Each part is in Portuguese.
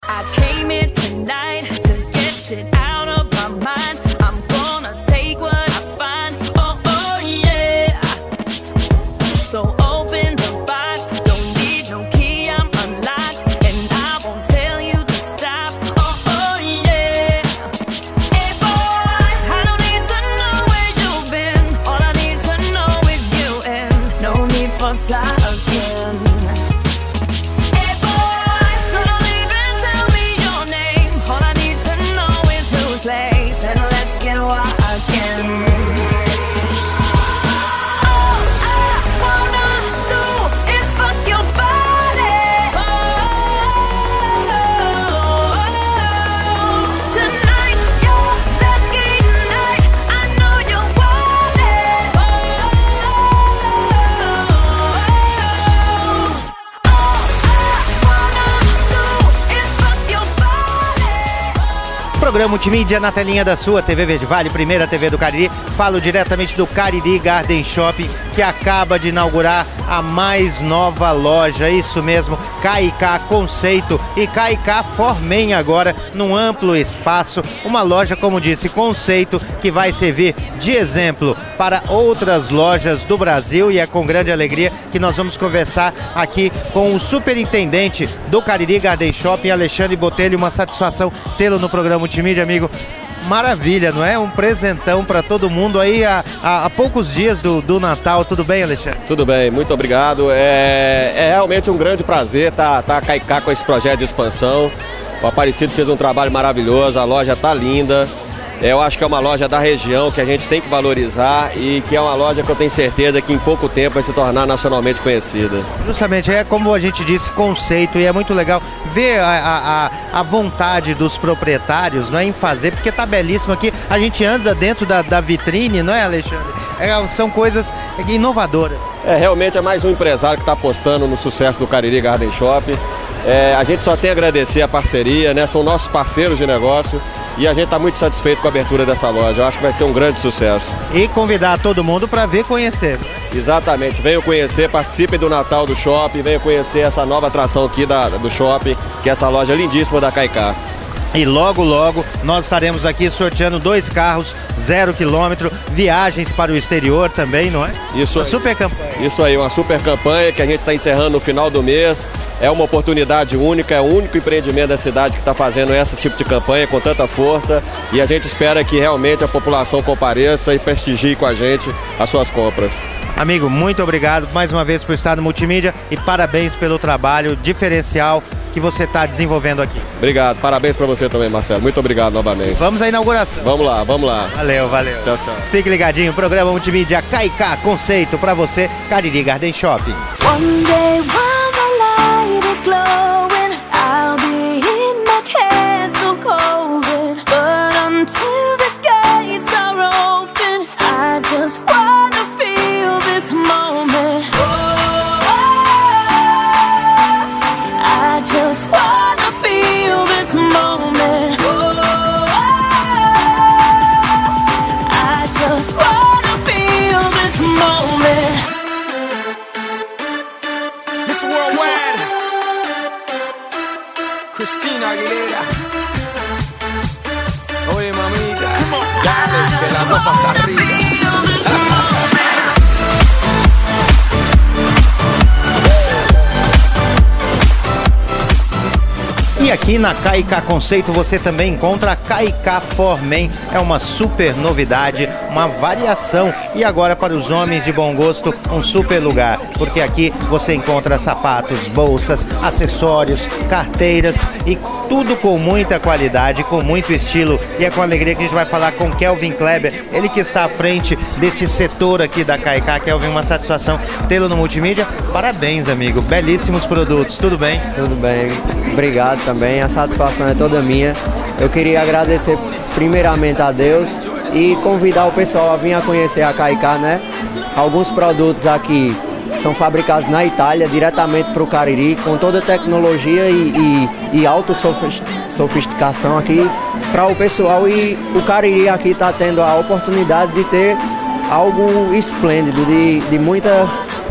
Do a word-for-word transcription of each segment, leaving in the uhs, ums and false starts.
Programa Multimídia na telinha da sua T V Verde Vale, primeira T V do Cariri. Falo diretamente do Cariri Garden Shopping, que acaba de inaugurar a mais nova loja, isso mesmo, K e K Conceito e K e K Formen agora num amplo espaço, uma loja, como disse, conceito, que vai servir de exemplo para outras lojas do Brasil, e é com grande alegria que nós vamos conversar aqui com o superintendente do Cariri Garden Shopping, Alexandre Botelho. Uma satisfação tê-lo no programa Multimídia, amigo. Maravilha, não é? Um presentão para todo mundo aí há, há, há poucos dias do, do Natal. Tudo bem, Alexandre? Tudo bem, muito obrigado. É, é realmente um grande prazer estar tá, tá K e K com esse projeto de expansão. O Aparecido fez um trabalho maravilhoso, a loja tá linda. Eu acho que é uma loja da região que a gente tem que valorizar e que é uma loja que eu tenho certeza que em pouco tempo vai se tornar nacionalmente conhecida. Justamente, é como a gente disse, conceito, e é muito legal ver a, a, a vontade dos proprietários, não é, em fazer, porque tá belíssimo aqui. A gente anda dentro da, da vitrine, não é, Alexandre? É, são coisas inovadoras. É, realmente é mais um empresário que está apostando no sucesso do Cariri Garden Shopping. É, a gente só tem a agradecer a parceria, né? São nossos parceiros de negócio e a gente está muito satisfeito com a abertura dessa loja. Eu acho que vai ser um grande sucesso. E convidar todo mundo para ver, conhecer. Exatamente, venham conhecer, participem do Natal do Shopping, venham conhecer essa nova atração aqui da, do Shopping, que é essa loja lindíssima da K e K. E logo, logo, nós estaremos aqui sorteando dois carros, zero quilômetro, viagens para o exterior também, não é? Isso uma aí. super campanha. Isso aí, uma super campanha que a gente está encerrando no final do mês. É uma oportunidade única, é o único empreendimento da cidade que está fazendo esse tipo de campanha com tanta força. E a gente espera que realmente a população compareça e prestigie com a gente as suas compras. Amigo, muito obrigado mais uma vez por estar no Multimídia e parabéns pelo trabalho diferencial que você está desenvolvendo aqui. Obrigado, parabéns para você também, Marcelo. Muito obrigado novamente. Vamos à inauguração. Vamos lá, vamos lá. Valeu, valeu. Tchau, tchau. Fique ligadinho, programa Multimídia K e K Conceito para você, Cariri Garden Shopping. One day while the light is glowing, I'll be in my castle golden, but until the gates are open, I just wanna feel this moment. I just wanna feel this moment. I just wanna feel this moment. Miss Worldwide, Christina Aguilera. Oye, mamita, dale, que la cosa está rica. E aqui na K e K Conceito você também encontra a K e K Formen. É uma super novidade, uma variação. E agora, para os homens de bom gosto, um super lugar, porque aqui você encontra sapatos, bolsas, acessórios, carteiras e tudo com muita qualidade, com muito estilo. E é com alegria que a gente vai falar com Kelvin Kleber, ele que está à frente deste setor aqui da K e K. Kelvin, uma satisfação tê-lo no Multimídia. Parabéns, amigo, belíssimos produtos, tudo bem? Tudo bem, obrigado também, a satisfação é toda minha. Eu queria agradecer primeiramente a Deus e convidar o pessoal a vir a conhecer a K e K, né? Alguns produtos aqui são fabricados na Itália, diretamente para o Cariri, com toda a tecnologia e, e, e alta sofisticação aqui para o pessoal. E o Cariri aqui está tendo a oportunidade de ter algo esplêndido, de, de muita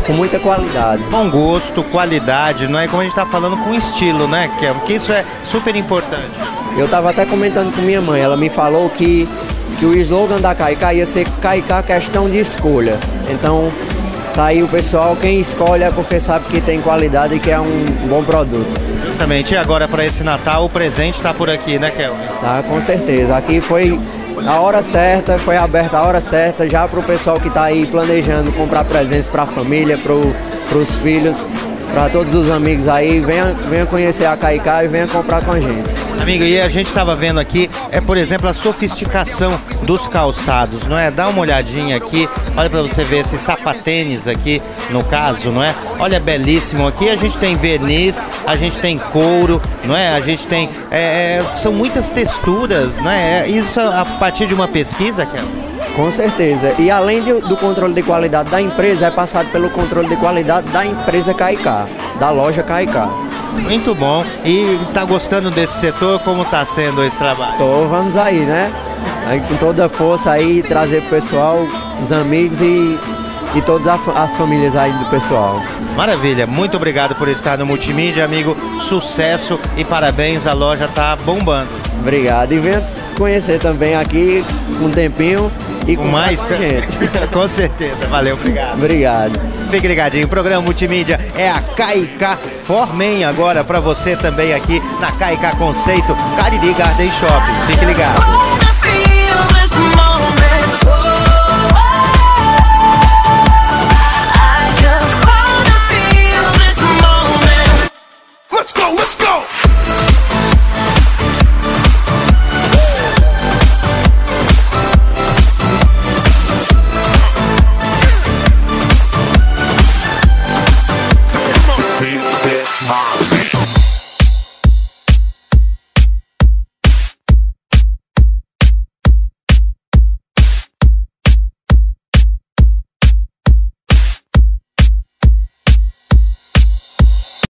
com muita qualidade. Bom gosto, qualidade, não é como a gente tá falando com estilo, né, Kelvin? Que isso é super importante. Eu estava até comentando com minha mãe, ela me falou que, que o slogan da Kaiká ia ser Kaiká questão de escolha. Então, tá aí o pessoal, quem escolhe é porque sabe que tem qualidade e que é um bom produto. Justamente, e agora para esse Natal o presente tá por aqui, né, Kelvin? Tá, com certeza. Aqui foi a hora certa, foi aberta a hora certa já para o pessoal que está aí planejando comprar presentes para a família, para os filhos, para todos os amigos aí. Venha, venha conhecer a Kaiká e venha comprar com a gente. Amigo, e a gente estava vendo aqui, é por exemplo, a sofisticação dos calçados, não é? Dá uma olhadinha aqui, olha para você ver esses sapatênis aqui, no caso, não é? Olha, belíssimo aqui, a gente tem verniz, a gente tem couro, não é? A gente tem, é, é, são muitas texturas, não é? Isso a partir de uma pesquisa, Kelvin? Com certeza. E além de, do controle de qualidade da empresa, é passado pelo controle de qualidade da empresa Kaiká, da loja Kaiká. Muito bom. E tá gostando desse setor? Como tá sendo esse trabalho? Então vamos aí, né? Aí, com toda a força aí, trazer pro pessoal, os amigos e, e todas as famílias aí do pessoal. Maravilha, muito obrigado por estar no Multimídia, amigo. Sucesso e parabéns, a loja tá bombando. Obrigado. E venha conhecer também aqui um tempinho e com mais com a gente. Com certeza, valeu, obrigado. Obrigado. Fique ligadinho, o programa Multimídia é a Kaiká Formen agora para você também aqui na Kaiká Conceito Cariri Garden Shopping. Fique ligado.